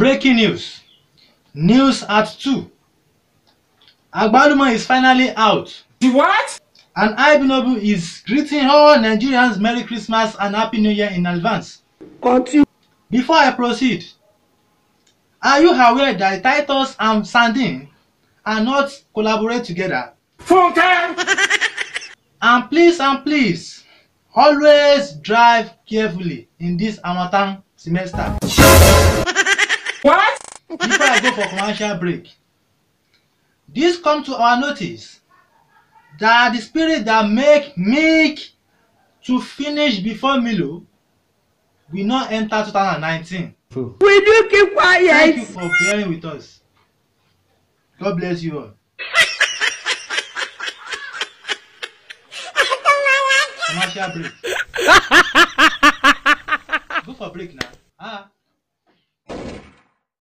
Breaking news. News at 2. Agbaluma is finally out. The what? And Ibinobu is greeting all Nigerians Merry Christmas and Happy New Year in advance. Continue. Before I proceed, are you aware that Titus and Sandine are not collaborate together? Funke! And please, always drive carefully in this Harmattan semester. What? Before I go for commercial break, this come to our notice that the spirit that make milk to finish before Milo will not enter 2019. Will you keep quiet? Thank you for bearing with us. God bless you all. Commercial break. Go for break now.